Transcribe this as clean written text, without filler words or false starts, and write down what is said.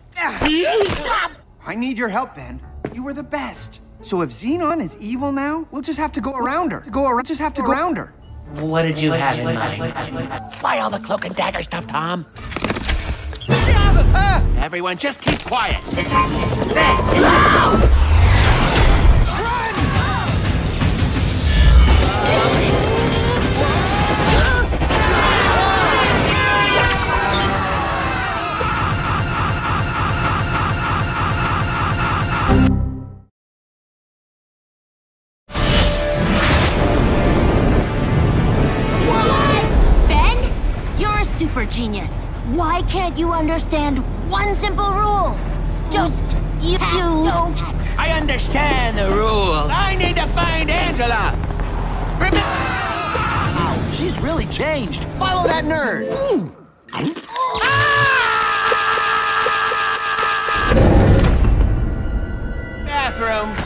I need your help, Ben. You were the best. So if Xenon is evil now, we'll just have to go around her. Just have to go around her. What did you have in mind? Why all the cloak and dagger stuff, Tom? Everyone, just keep quiet. Super genius. Why can't you understand one simple rule? Just you don't. I understand the rule. I need to find Angela. Wow, she's really changed. Follow that nerd. Bathroom.